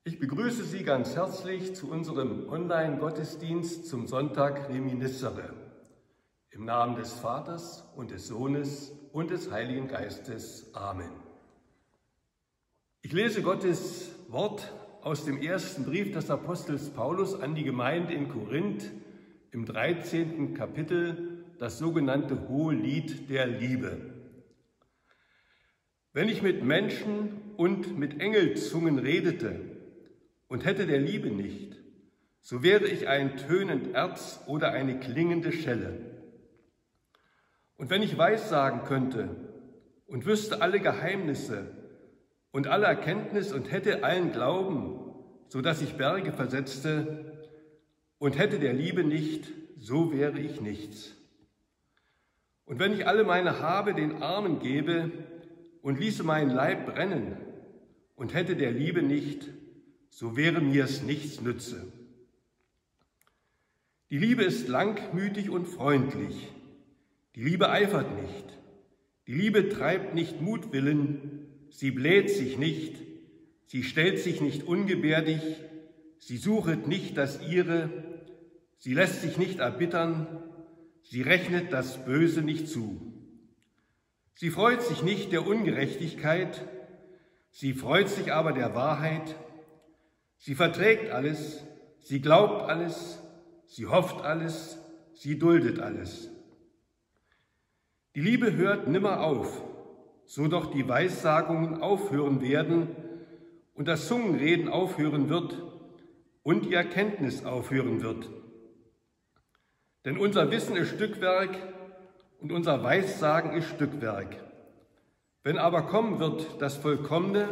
Ich begrüße Sie ganz herzlich zu unserem Online-Gottesdienst zum Sonntag Reminiscere. Im Namen des Vaters und des Sohnes und des Heiligen Geistes. Amen. Ich lese Gottes Wort aus dem ersten Brief des Apostels Paulus an die Gemeinde in Korinth im 13. Kapitel, das sogenannte Hohelied der Liebe. Wenn ich mit Menschen und mit Engelzungen redete und hätte der Liebe nicht, so wäre ich ein tönend Erz oder eine klingende Schelle. Und wenn ich Weissagen könnte und wüsste alle Geheimnisse und alle Erkenntnis und hätte allen Glauben, so dass ich Berge versetzte, und hätte der Liebe nicht, so wäre ich nichts. Und wenn ich alle meine Habe den Armen gebe und ließe meinen Leib brennen und hätte der Liebe nicht, so wäre mir es nichts nütze. Die Liebe ist langmütig und freundlich. Die Liebe eifert nicht. Die Liebe treibt nicht Mutwillen. Sie bläht sich nicht. Sie stellt sich nicht ungebärdig. Sie suchet nicht das Ihre. Sie lässt sich nicht erbittern. Sie rechnet das Böse nicht zu. Sie freut sich nicht der Ungerechtigkeit. Sie freut sich aber der Wahrheit. Sie verträgt alles, sie glaubt alles, sie hofft alles, sie duldet alles. Die Liebe hört nimmer auf, so doch die Weissagungen aufhören werden und das Zungenreden aufhören wird und die Erkenntnis aufhören wird. Denn unser Wissen ist Stückwerk und unser Weissagen ist Stückwerk. Wenn aber kommen wird das Vollkommene,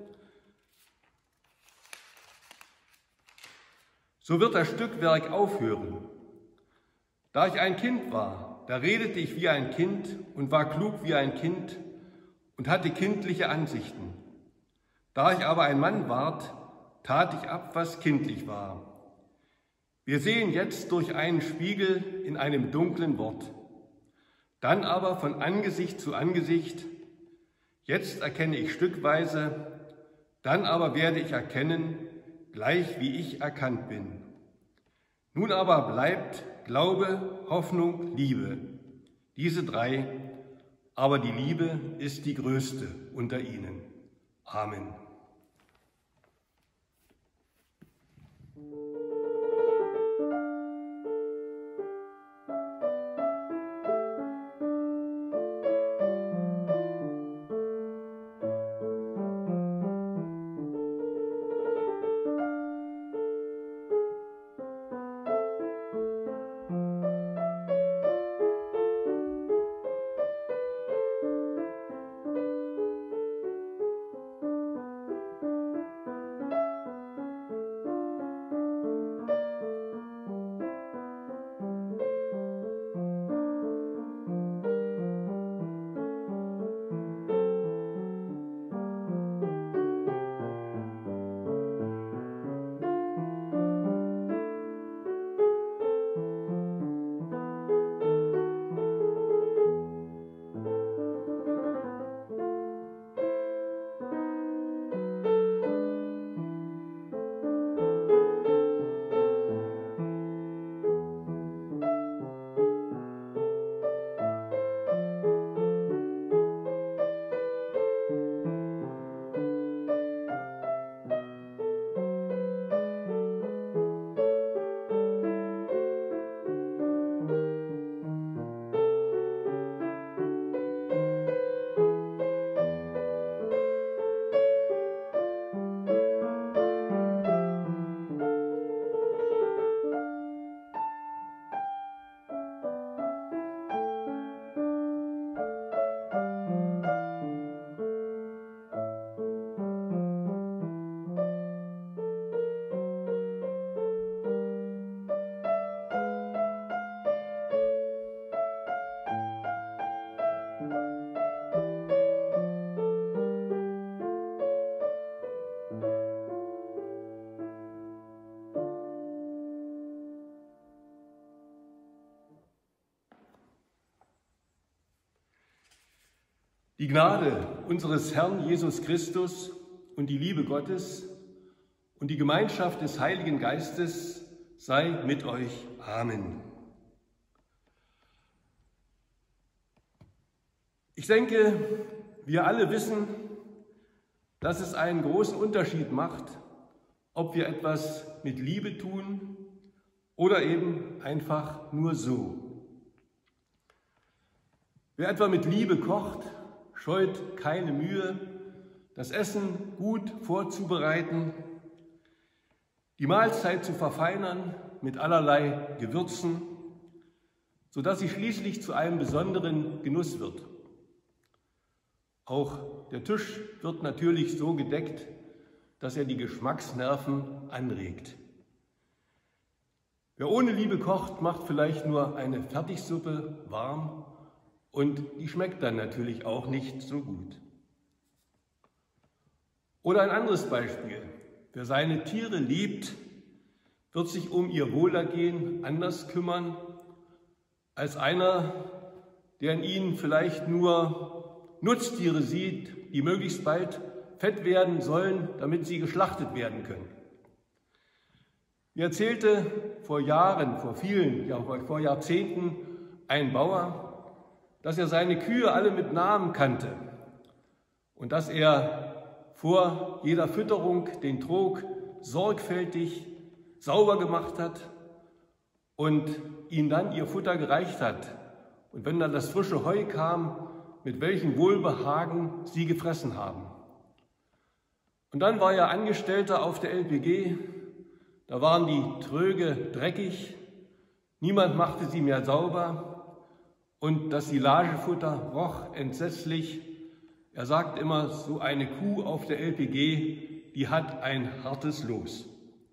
so wird das Stückwerk aufhören. Da ich ein Kind war, da redete ich wie ein Kind und war klug wie ein Kind und hatte kindliche Ansichten. Da ich aber ein Mann ward, tat ich ab, was kindlich war. Wir sehen jetzt durch einen Spiegel in einem dunklen Wort, dann aber von Angesicht zu Angesicht. Jetzt erkenne ich stückweise, dann aber werde ich erkennen, gleich wie ich erkannt bin. Nun aber bleibt Glaube, Hoffnung, Liebe. Diese drei, aber die Liebe ist die größte unter ihnen. Amen. Die Gnade unseres Herrn Jesus Christus und die Liebe Gottes und die Gemeinschaft des Heiligen Geistes sei mit euch. Amen. Ich denke, wir alle wissen, dass es einen großen Unterschied macht, ob wir etwas mit Liebe tun oder eben einfach nur so. Wer etwa mit Liebe kocht, scheut keine Mühe, das Essen gut vorzubereiten, die Mahlzeit zu verfeinern mit allerlei Gewürzen, sodass sie schließlich zu einem besonderen Genuss wird. Auch der Tisch wird natürlich so gedeckt, dass er die Geschmacksnerven anregt. Wer ohne Liebe kocht, macht vielleicht nur eine Fertigsuppe warm und die schmeckt dann natürlich auch nicht so gut. Oder ein anderes Beispiel. Wer seine Tiere liebt, wird sich um ihr Wohlergehen anders kümmern als einer, der in ihnen vielleicht nur Nutztiere sieht, die möglichst bald fett werden sollen, damit sie geschlachtet werden können. Mir erzählte vor Jahren, vor Jahrzehnten ein Bauer, dass er seine Kühe alle mit Namen kannte und dass er vor jeder Fütterung den Trog sorgfältig sauber gemacht hat und ihnen dann ihr Futter gereicht hat. Und wenn dann das frische Heu kam, mit welchem Wohlbehagen sie gefressen haben. Und dann war er Angestellter auf der LPG, da waren die Tröge dreckig, niemand machte sie mehr sauber und das Silagefutter roch entsetzlich. Er sagt immer, so eine Kuh auf der LPG, die hat ein hartes Los.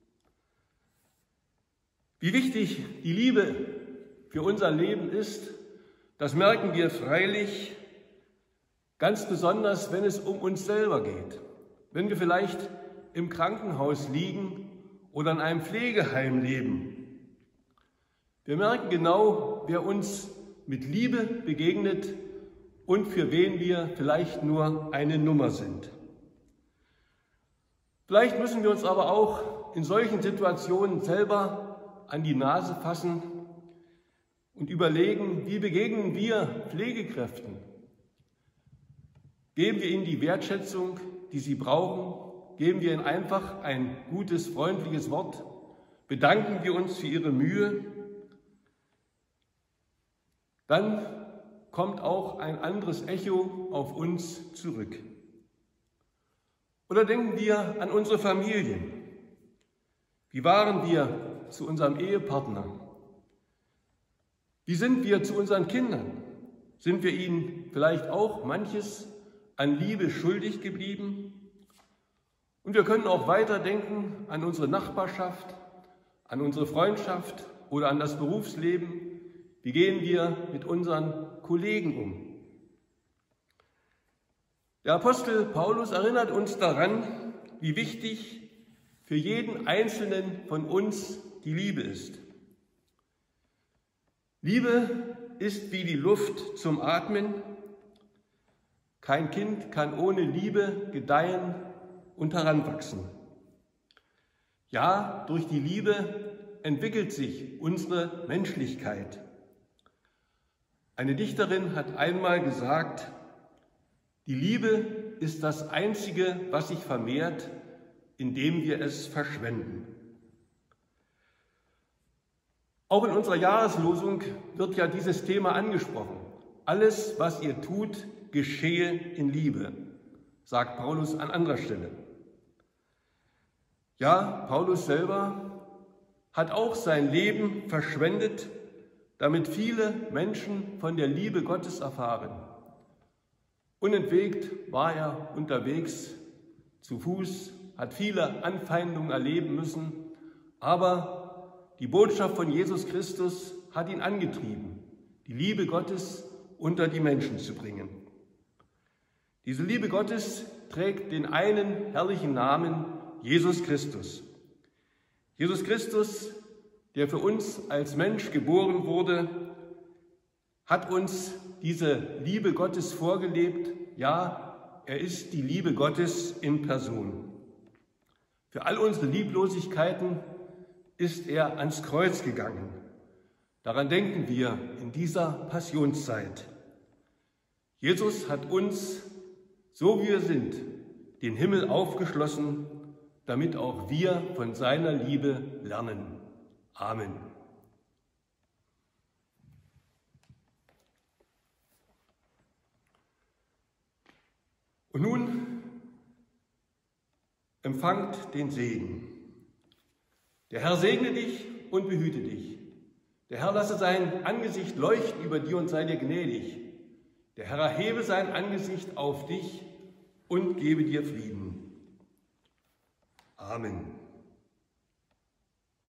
Wie wichtig die Liebe für unser Leben ist, das merken wir freilich ganz besonders, wenn es um uns selber geht. Wenn wir vielleicht im Krankenhaus liegen oder in einem Pflegeheim leben. Wir merken genau, wer uns mit Liebe begegnet und für wen wir vielleicht nur eine Nummer sind. Vielleicht müssen wir uns aber auch in solchen Situationen selber an die Nase fassen und überlegen, wie begegnen wir Pflegekräften? Geben wir ihnen die Wertschätzung, die sie brauchen? Geben wir ihnen einfach ein gutes, freundliches Wort? Bedanken wir uns für ihre Mühe? Dann kommt auch ein anderes Echo auf uns zurück. Oder denken wir an unsere Familien. Wie waren wir zu unserem Ehepartner? Wie sind wir zu unseren Kindern? Sind wir ihnen vielleicht auch manches an Liebe schuldig geblieben? Und wir können auch weiterdenken an unsere Nachbarschaft, an unsere Freundschaft oder an das Berufsleben. Wie gehen wir mit unseren Kollegen um? Der Apostel Paulus erinnert uns daran, wie wichtig für jeden Einzelnen von uns die Liebe ist. Liebe ist wie die Luft zum Atmen. Kein Kind kann ohne Liebe gedeihen und heranwachsen. Ja, durch die Liebe entwickelt sich unsere Menschlichkeit. Eine Dichterin hat einmal gesagt, die Liebe ist das Einzige, was sich vermehrt, indem wir es verschwenden. Auch in unserer Jahreslosung wird ja dieses Thema angesprochen. Alles, was ihr tut, geschehe in Liebe, sagt Paulus an anderer Stelle. Ja, Paulus selber hat auch sein Leben verschwendet, damit viele Menschen von der Liebe Gottes erfahren. Unentwegt war er unterwegs, zu Fuß, hat viele Anfeindungen erleben müssen, aber die Botschaft von Jesus Christus hat ihn angetrieben, die Liebe Gottes unter die Menschen zu bringen. Diese Liebe Gottes trägt den einen herrlichen Namen Jesus Christus. Jesus Christus, der für uns als Mensch geboren wurde, hat uns diese Liebe Gottes vorgelebt. Ja, er ist die Liebe Gottes in Person. Für all unsere Lieblosigkeiten ist er ans Kreuz gegangen. Daran denken wir in dieser Passionszeit. Jesus hat uns, so wie wir sind, den Himmel aufgeschlossen, damit auch wir von seiner Liebe lernen. Amen. Und nun empfangt den Segen. Der Herr segne dich und behüte dich. Der Herr lasse sein Angesicht leuchten über dir und sei dir gnädig. Der Herr erhebe sein Angesicht auf dich und gebe dir Frieden. Amen.